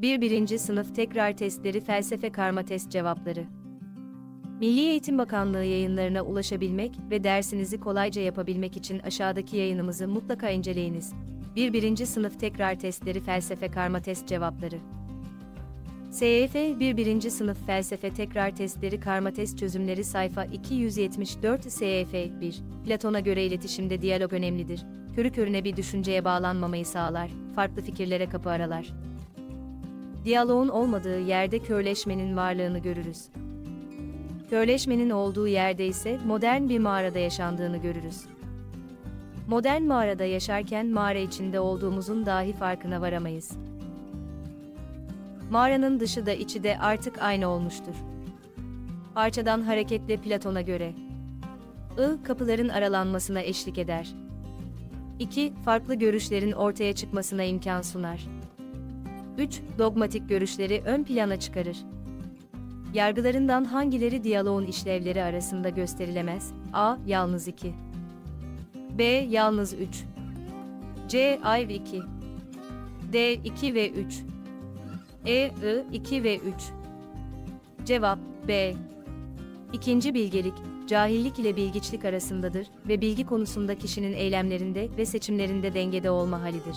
Birinci sınıf tekrar testleri felsefe karma test cevapları. Milli Eğitim Bakanlığı yayınlarına ulaşabilmek ve dersinizi kolayca yapabilmek için aşağıdaki yayınımızı mutlaka inceleyiniz. Birinci sınıf tekrar testleri felsefe karma test cevapları. SYF birinci sınıf felsefe tekrar testleri karma test çözümleri sayfa 274 SYF 1. Platon'a göre iletişimde diyalog önemlidir. Körü körüne bir düşünceye bağlanmamayı sağlar, farklı fikirlere kapı aralar. Diyaloğun olmadığı yerde körleşmenin varlığını görürüz. Körleşmenin olduğu yerde ise modern bir mağarada yaşandığını görürüz. Modern mağarada yaşarken mağara içinde olduğumuzun dahi farkına varamayız. Mağaranın dışı da içi de artık aynı olmuştur. Parçadan hareketle Platon'a göre kapıların aralanmasına eşlik eder. 2. Farklı görüşlerin ortaya çıkmasına imkan sunar. 3. Dogmatik görüşleri ön plana çıkarır. Yargılarından hangileri diyaloğun işlevleri arasında gösterilemez? A. Yalnız 2. B. Yalnız 3. C. Ay 2. D. 2 ve 3. E. 2 ve 3. Cevap B. İkinci bilgelik, cahillik ile bilgiçlik arasındadır ve bilgi konusunda kişinin eylemlerinde ve seçimlerinde dengede olma halidir.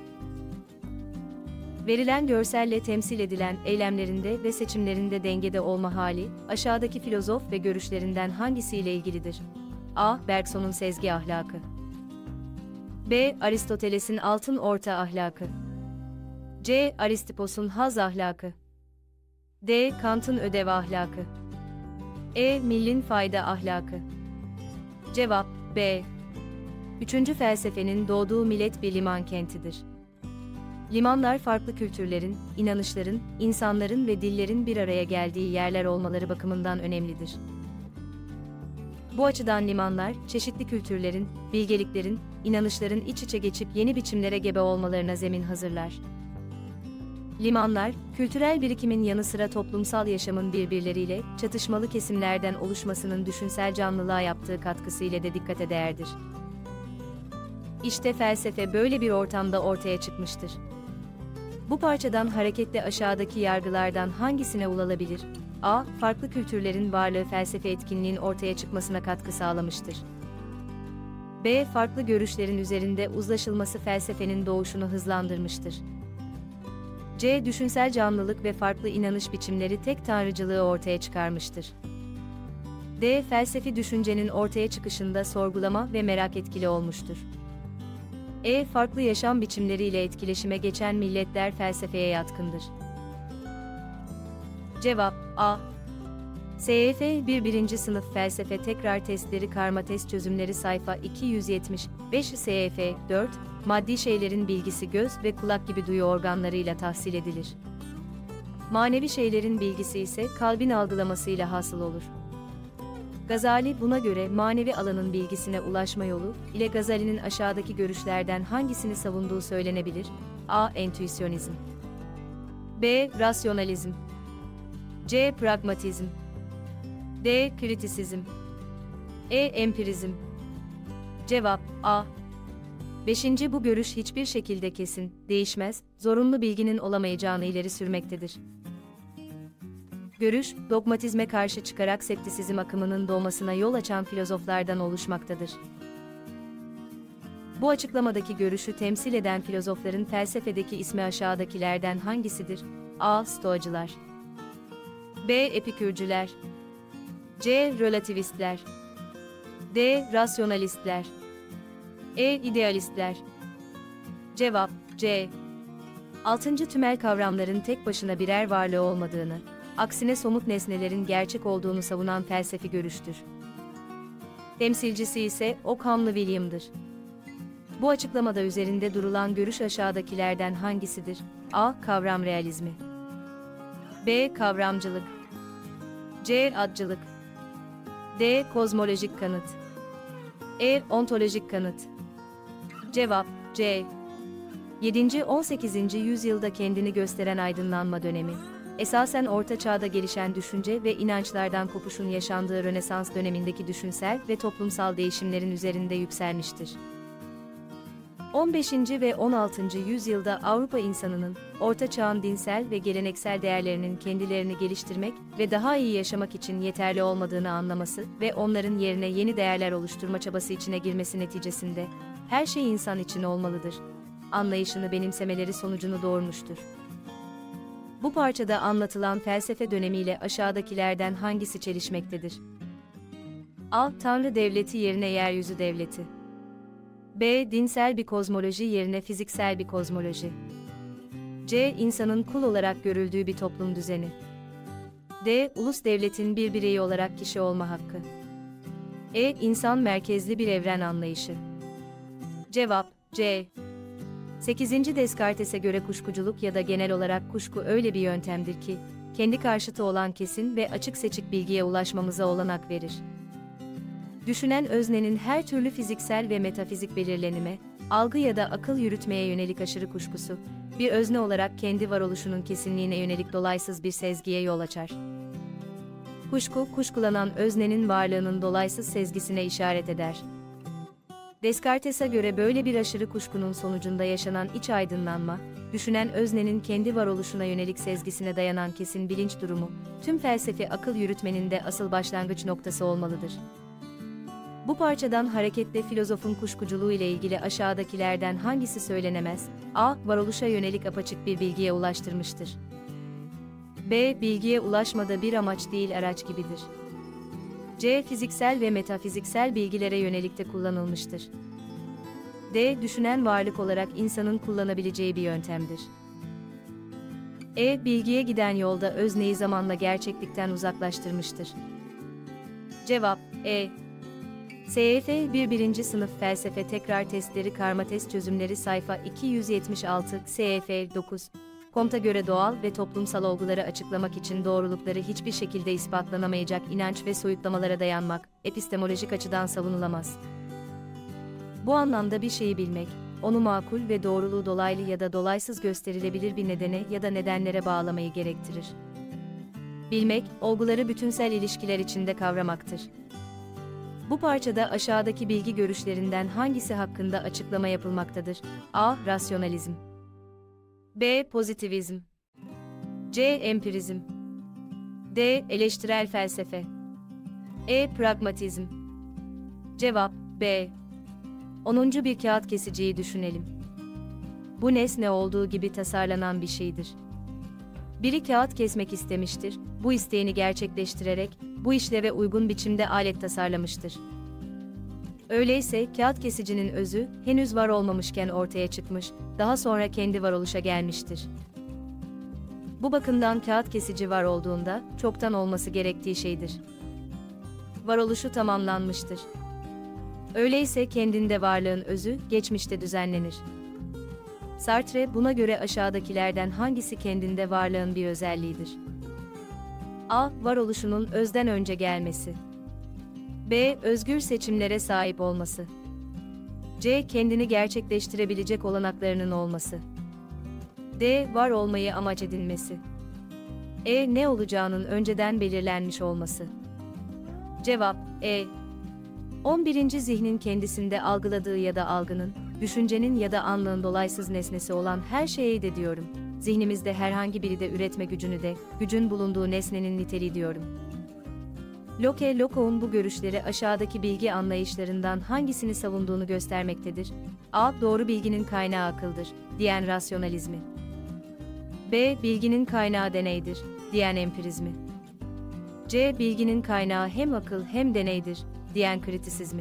Verilen görselle temsil edilen eylemlerinde ve seçimlerinde dengede olma hali, aşağıdaki filozof ve görüşlerinden hangisiyle ilgilidir? A. Bergson'un sezgi ahlakı. B. Aristoteles'in altın orta ahlakı. C. Aristipos'un haz ahlakı. D. Kant'ın ödev ahlakı. E. Mill'in fayda ahlakı. Cevap B. Üçüncü felsefenin doğduğu millet bir liman kentidir. Limanlar farklı kültürlerin, inanışların, insanların ve dillerin bir araya geldiği yerler olmaları bakımından önemlidir. Bu açıdan limanlar, çeşitli kültürlerin, bilgeliklerin, inanışların iç içe geçip yeni biçimlere gebe olmalarına zemin hazırlar. Limanlar, kültürel birikimin yanı sıra toplumsal yaşamın birbirleriyle çatışmalı kesimlerden oluşmasının düşünsel canlılığa yaptığı katkısı ile de dikkate değerdir. İşte felsefe böyle bir ortamda ortaya çıkmıştır. Bu parçadan hareketle aşağıdaki yargılardan hangisine ulaşılabilir? A. Farklı kültürlerin varlığı felsefe etkinliğin ortaya çıkmasına katkı sağlamıştır. B. Farklı görüşlerin üzerinde uzlaşılması felsefenin doğuşunu hızlandırmıştır. C. Düşünsel canlılık ve farklı inanış biçimleri tek tanrıcılığı ortaya çıkarmıştır. D. Felsefi düşüncenin ortaya çıkışında sorgulama ve merak etkili olmuştur. E. Farklı yaşam biçimleriyle etkileşime geçen milletler felsefeye yatkındır. Cevap A. SYF birinci sınıf felsefe tekrar testleri karma test çözümleri sayfa 275 SYF 4. Maddi şeylerin bilgisi göz ve kulak gibi duyu organlarıyla tahsil edilir. Manevi şeylerin bilgisi ise kalbin algılamasıyla hasıl olur. Gazali buna göre manevi alanın bilgisine ulaşma yolu ile Gazali'nin aşağıdaki görüşlerden hangisini savunduğu söylenebilir? A. Entüisyonizm. B. Rasyonalizm. C. Pragmatizm. D. Kritisizm. E. Empirizm. Cevap A. 5. Bu görüş hiçbir şekilde kesin, değişmez, zorunlu bilginin olamayacağını ileri sürmektedir. Görüş, dogmatizme karşı çıkarak septisizm akımının doğmasına yol açan filozoflardan oluşmaktadır. Bu açıklamadaki görüşü temsil eden filozofların felsefedeki ismi aşağıdakilerden hangisidir? A. Stoacılar. B. Epikürcüler. C. Relativistler. D. Rasyonalistler. E. İdealistler. Cevap C. 6. Tümel kavramların tek başına birer varlığı olmadığını, aksine somut nesnelerin gerçek olduğunu savunan felsefi görüştür. Temsilcisi ise Ockham'lı William'dır. Bu açıklamada üzerinde durulan görüş aşağıdakilerden hangisidir? A. Kavram realizmi. B. Kavramcılık. C. Adcılık. D. Kozmolojik kanıt. E. Ontolojik kanıt. Cevap C. 7. 18. yüzyılda kendini gösteren aydınlanma dönemi, esasen Orta Çağ'da gelişen düşünce ve inançlardan kopuşun yaşandığı Rönesans dönemindeki düşünsel ve toplumsal değişimlerin üzerinde yükselmiştir. 15. ve 16. yüzyılda Avrupa insanının, Orta Çağ'ın dinsel ve geleneksel değerlerinin kendilerini geliştirmek ve daha iyi yaşamak için yeterli olmadığını anlaması ve onların yerine yeni değerler oluşturma çabası içine girmesi neticesinde, her şey insan için olmalıdır anlayışını benimsemeleri sonucunu doğurmuştur. Bu parçada anlatılan felsefe dönemiyle aşağıdakilerden hangisi çelişmektedir? A. Tanrı devleti yerine yeryüzü devleti. B. Dinsel bir kozmoloji yerine fiziksel bir kozmoloji. C. İnsanın kul olarak görüldüğü bir toplum düzeni. D. Ulus devletin bir bireyi olarak kişi olma hakkı. E. İnsan merkezli bir evren anlayışı. Cevap C. 8. Descartes'e göre kuşkuculuk ya da genel olarak kuşku öyle bir yöntemdir ki, kendi karşıtı olan kesin ve açık seçik bilgiye ulaşmamıza olanak verir. Düşünen öznenin her türlü fiziksel ve metafizik belirlenime, algı ya da akıl yürütmeye yönelik aşırı kuşkusu, bir özne olarak kendi varoluşunun kesinliğine yönelik dolaysız bir sezgiye yol açar. Kuşku, kuşkulanan öznenin varlığının dolaysız sezgisine işaret eder. Descartes'e göre böyle bir aşırı kuşkunun sonucunda yaşanan iç aydınlanma, düşünen öznenin kendi varoluşuna yönelik sezgisine dayanan kesin bilinç durumu, tüm felsefi akıl yürütmenin de asıl başlangıç noktası olmalıdır. Bu parçadan hareketle filozofun kuşkuculuğu ile ilgili aşağıdakilerden hangisi söylenemez? A. Varoluşa yönelik apaçık bir bilgiye ulaştırmıştır. B. Bilgiye ulaşmada bir amaç değil araç gibidir. C. Fiziksel ve metafiziksel bilgilere yönelik de kullanılmıştır. D. Düşünen varlık olarak insanın kullanabileceği bir yöntemdir. E. Bilgiye giden yolda özneyi zamanla gerçeklikten uzaklaştırmıştır. Cevap E. SYF 1. Sınıf Felsefe Tekrar Testleri Karma Test Çözümleri sayfa 276 SYF 9 Comte'a göre doğal ve toplumsal olguları açıklamak için doğrulukları hiçbir şekilde ispatlanamayacak inanç ve soyutlamalara dayanmak, epistemolojik açıdan savunulamaz. Bu anlamda bir şeyi bilmek, onu makul ve doğruluğu dolaylı ya da dolaysız gösterilebilir bir nedene ya da nedenlere bağlamayı gerektirir. Bilmek, olguları bütünsel ilişkiler içinde kavramaktır. Bu parçada aşağıdaki bilgi görüşlerinden hangisi hakkında açıklama yapılmaktadır? A. Rasyonalizm. B. Pozitivizm. C. Empirizm. D. Eleştirel felsefe. E. Pragmatizm. Cevap B. 10. Bir kağıt kesiciyi düşünelim. Bu nesne olduğu gibi tasarlanan bir şeydir. Biri kağıt kesmek istemiştir, bu isteğini gerçekleştirerek, bu işleve uygun biçimde alet tasarlamıştır. Öyleyse kağıt kesicinin özü, henüz var olmamışken ortaya çıkmış, daha sonra kendi varoluşa gelmiştir. Bu bakımdan kağıt kesici var olduğunda, çoktan olması gerektiği şeydir. Varoluşu tamamlanmıştır. Öyleyse kendinde varlığın özü, geçmişte düzenlenir. Sartre buna göre aşağıdakilerden hangisi kendinde varlığın bir özelliğidir? A. Varoluşunun özden önce gelmesi. B. Özgür seçimlere sahip olması. C. Kendini gerçekleştirebilecek olanaklarının olması. D. Var olmayı amaç edinmesi. E. Ne olacağının önceden belirlenmiş olması. Cevap E. 11. Zihnin kendisinde algıladığı ya da algının, düşüncenin ya da anlığın dolaysız nesnesi olan her şeye de diyorum. Zihnimizde herhangi biri de üretme gücünü de, gücün bulunduğu nesnenin niteliği diyorum. Locke'un bu görüşleri aşağıdaki bilgi anlayışlarından hangisini savunduğunu göstermektedir? A. Doğru bilginin kaynağı akıldır, diyen rasyonalizmi. B. Bilginin kaynağı deneydir, diyen empirizmi. C. Bilginin kaynağı hem akıl hem deneydir, diyen kritisizmi.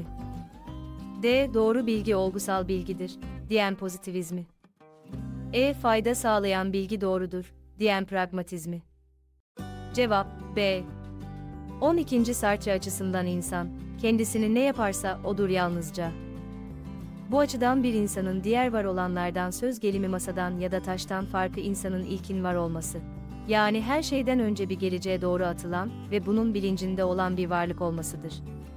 D. Doğru bilgi olgusal bilgidir, diyen pozitivizmi. E. Fayda sağlayan bilgi doğrudur, diyen pragmatizmi. Cevap B. 12. Sartre açısından insan, kendisini ne yaparsa odur yalnızca. Bu açıdan bir insanın diğer var olanlardan söz gelimi masadan ya da taştan farkı insanın ilkin var olması. Yani her şeyden önce bir geleceğe doğru atılan ve bunun bilincinde olan bir varlık olmasıdır.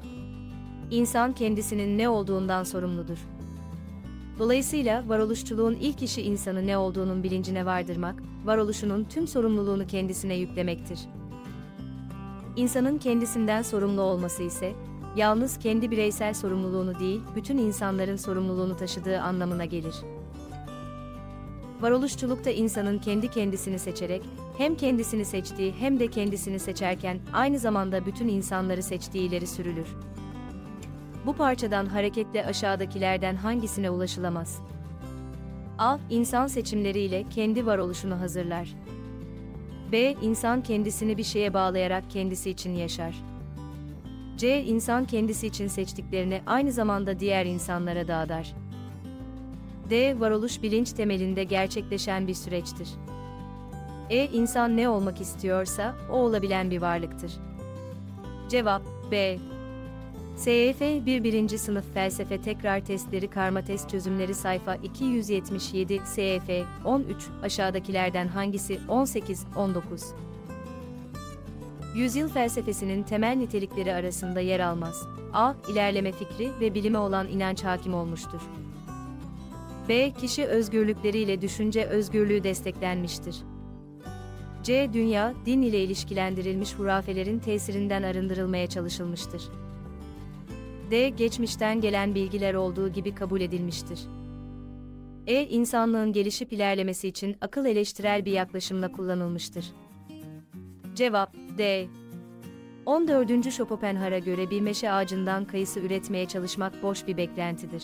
İnsan kendisinin ne olduğundan sorumludur. Dolayısıyla varoluşçuluğun ilk işi insanı ne olduğunun bilincine vardırmak, varoluşunun tüm sorumluluğunu kendisine yüklemektir. İnsanın kendisinden sorumlu olması ise, yalnız kendi bireysel sorumluluğunu değil, bütün insanların sorumluluğunu taşıdığı anlamına gelir. Varoluşçulukta insanın kendi kendisini seçerek, hem kendisini seçtiği hem de kendisini seçerken aynı zamanda bütün insanları seçtiği ileri sürülür. Bu parçadan hareketle aşağıdakilerden hangisine ulaşılamaz? A. İnsan seçimleriyle kendi varoluşunu hazırlar. B. İnsan kendisini bir şeye bağlayarak kendisi için yaşar. C. İnsan kendisi için seçtiklerini aynı zamanda diğer insanlara dağıtar. D. Varoluş bilinç temelinde gerçekleşen bir süreçtir. E. İnsan ne olmak istiyorsa, o olabilen bir varlıktır. Cevap B. SYF 1. Sınıf Felsefe Tekrar Testleri Karma Test Çözümleri Sayfa 277 SYF 13 Aşağıdakilerden hangisi 18-19 Yüzyıl felsefesinin temel nitelikleri arasında yer almaz. A. İlerleme fikri ve bilime olan inanç hakim olmuştur. B. Kişi özgürlükleriyle düşünce özgürlüğü desteklenmiştir. C. Dünya, din ile ilişkilendirilmiş hurafelerin tesirinden arındırılmaya çalışılmıştır. D. Geçmişten gelen bilgiler olduğu gibi kabul edilmiştir. E. İnsanlığın gelişip ilerlemesi için akıl eleştirel bir yaklaşımla kullanılmıştır. Cevap D. 14. Schopenhauer'a göre bir meşe ağacından kayısı üretmeye çalışmak boş bir beklentidir.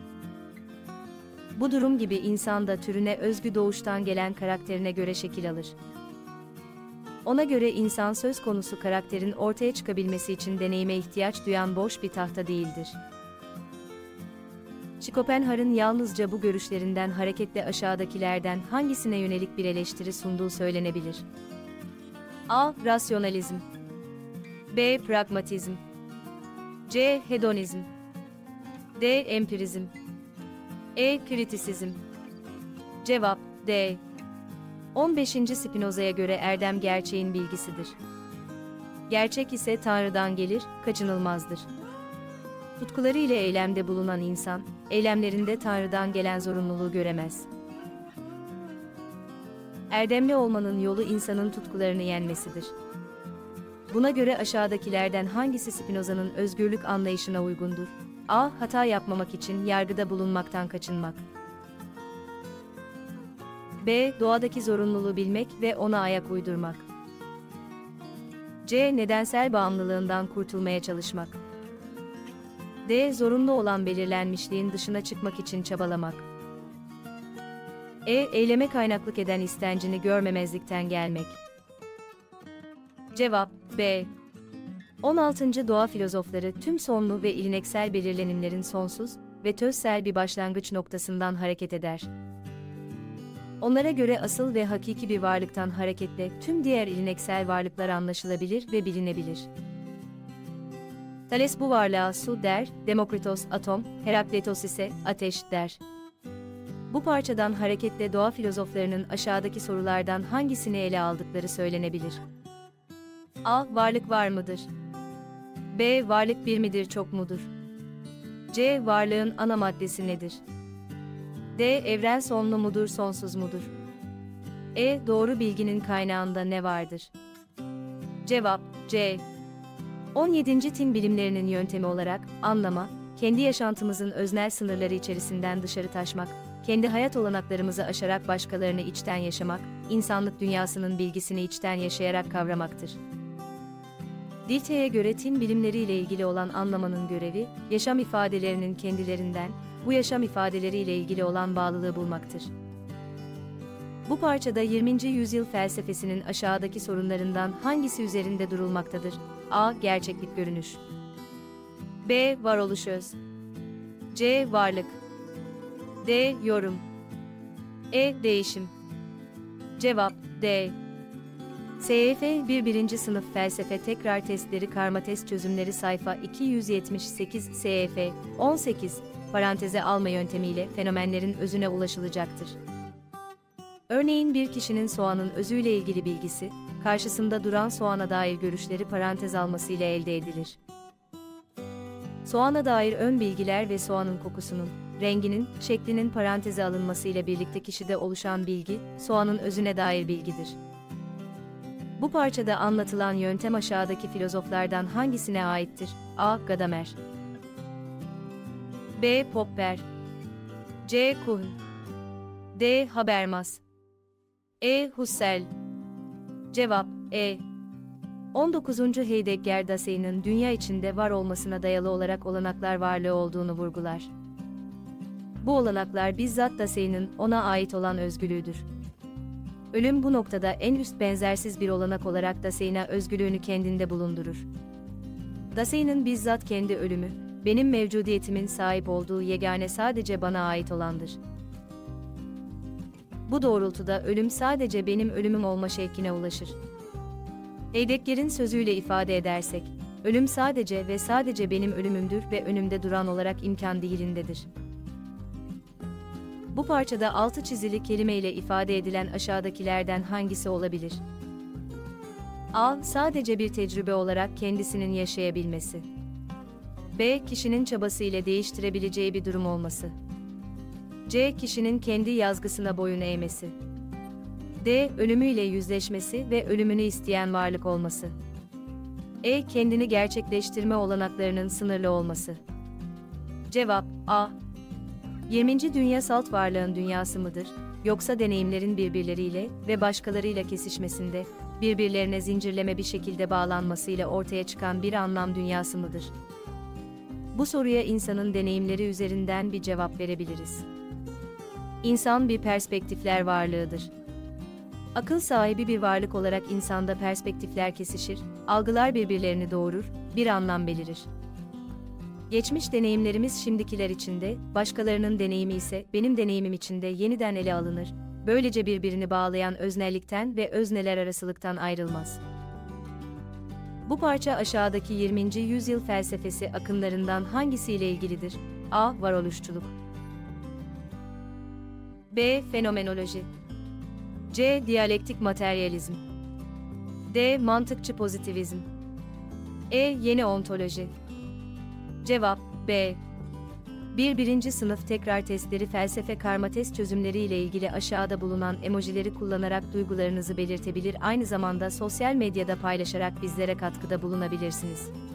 Bu durum gibi insan da türüne özgü doğuştan gelen karakterine göre şekil alır. Ona göre insan söz konusu karakterin ortaya çıkabilmesi için deneyime ihtiyaç duyan boş bir tahta değildir. Schopenhauer'ın yalnızca bu görüşlerinden hareketle aşağıdakilerden hangisine yönelik bir eleştiri sunduğu söylenebilir? A. Rasyonalizm. B. Pragmatizm. C. Hedonizm. D. Empirizm. E. Kritisizm. Cevap D. 15. Spinoza'ya göre erdem gerçeğin bilgisidir. Gerçek ise Tanrı'dan gelir, kaçınılmazdır. Tutkuları ile eylemde bulunan insan, eylemlerinde Tanrı'dan gelen zorunluluğu göremez. Erdemli olmanın yolu insanın tutkularını yenmesidir. Buna göre aşağıdakilerden hangisi Spinoza'nın özgürlük anlayışına uygundur? A. Hata yapmamak için yargıda bulunmaktan kaçınmak. B. Doğadaki zorunluluğu bilmek ve ona ayak uydurmak. C. Nedensel bağımlılığından kurtulmaya çalışmak. D. Zorunlu olan belirlenmişliğin dışına çıkmak için çabalamak. E. Eyleme kaynaklık eden istencini görmemezlikten gelmek. Cevap B. 16. Doğa filozofları tüm sonlu ve ilineksel belirlenimlerin sonsuz ve tözsel bir başlangıç noktasından hareket eder. Onlara göre asıl ve hakiki bir varlıktan hareketle tüm diğer ilineksel varlıklar anlaşılabilir ve bilinebilir. Thales bu varlığa su der, Demokritos atom, Herakleitos ise ateş der. Bu parçadan hareketle doğa filozoflarının aşağıdaki sorulardan hangisini ele aldıkları söylenebilir? A. Varlık var mıdır? B. Varlık bir midir, çok mudur? C. Varlığın ana maddesi nedir? D. Evren sonlu mudur, sonsuz mudur? E. Doğru bilginin kaynağında ne vardır? Cevap C. 17. Tin bilimlerinin yöntemi olarak anlama, kendi yaşantımızın öznel sınırları içerisinden dışarı taşmak, kendi hayat olanaklarımızı aşarak başkalarını içten yaşamak, insanlık dünyasının bilgisini içten yaşayarak kavramaktır. Dilthey'e göre tin bilimleriyle ilgili olan anlamanın görevi, yaşam ifadelerinin kendilerinden, bu yaşam ifadeleriyle ilgili olan bağlılığı bulmaktır. Bu parçada 20. yüzyıl felsefesinin aşağıdaki sorunlarından hangisi üzerinde durulmaktadır? A. Gerçeklik görünüş. B. Varoluş öz. C. Varlık. D. Yorum. E. Değişim. Cevap D. SYF 1. Sınıf Felsefe Tekrar Testleri Karma Test Çözümleri Sayfa 278 SYF 18 Paranteze alma yöntemiyle fenomenlerin özüne ulaşılacaktır. Örneğin bir kişinin soğanın özüyle ilgili bilgisi, karşısında duran soğana dair görüşleri parantez alması ile elde edilir. Soğana dair ön bilgiler ve soğanın kokusunun, renginin, şeklinin paranteze alınması ile birlikte kişide oluşan bilgi, soğanın özüne dair bilgidir. Bu parçada anlatılan yöntem aşağıdaki filozoflardan hangisine aittir? A. Gadamer, B. Popper, C. Kuhn, D. Habermas, E. Husserl. Cevap E. 19. Heidegger Dasein dünya içinde var olmasına dayalı olarak olanaklar varlığı olduğunu vurgular. Bu olanaklar bizzat Dasein'in ona ait olan özgürlüğüdür. Ölüm bu noktada en üst benzersiz bir olanak olarak Dasein'e özgürlüğünü kendinde bulundurur. Dasein'in bizzat kendi ölümü, benim mevcudiyetimin sahip olduğu yegane sadece bana ait olandır. Bu doğrultuda ölüm sadece benim ölümüm olma şevkine ulaşır. Heidegger'in sözüyle ifade edersek, ölüm sadece ve sadece benim ölümümdür ve önümde duran olarak imkan değilindedir. Bu parçada altı çizili kelime ile ifade edilen aşağıdakilerden hangisi olabilir? A. Sadece bir tecrübe olarak kendisinin yaşayabilmesi. B. Kişinin çabasıyla değiştirebileceği bir durum olması. C. Kişinin kendi yazgısına boyun eğmesi. D. Ölümüyle yüzleşmesi ve ölümünü isteyen varlık olması. E. Kendini gerçekleştirme olanaklarının sınırlı olması. Cevap A. 20. dünya salt varlığın dünyası mıdır, yoksa deneyimlerin birbirleriyle ve başkalarıyla kesişmesinde, birbirlerine zincirleme bir şekilde bağlanmasıyla ortaya çıkan bir anlam dünyası mıdır? Bu soruya insanın deneyimleri üzerinden bir cevap verebiliriz. İnsan bir perspektifler varlığıdır. Akıl sahibi bir varlık olarak insanda perspektifler kesişir, algılar birbirlerini doğurur, bir anlam belirir. Geçmiş deneyimlerimiz şimdikiler içinde, başkalarının deneyimi ise benim deneyimim içinde yeniden ele alınır, böylece birbirini bağlayan öznellikten ve özneler arasılıktan ayrılmaz. Bu parça aşağıdaki 20. yüzyıl felsefesi akımlarından hangisiyle ilgilidir? A. Varoluşçuluk, B. Fenomenoloji, C. Diyalektik materyalizm, D. Mantıkçı pozitivizm, E. Yeni ontoloji. Cevap B. Birinci sınıf tekrar testleri felsefe karma test çözümleri ile ilgili aşağıda bulunan emojileri kullanarak duygularınızı belirtebilir, aynı zamanda sosyal medyada paylaşarak bizlere katkıda bulunabilirsiniz.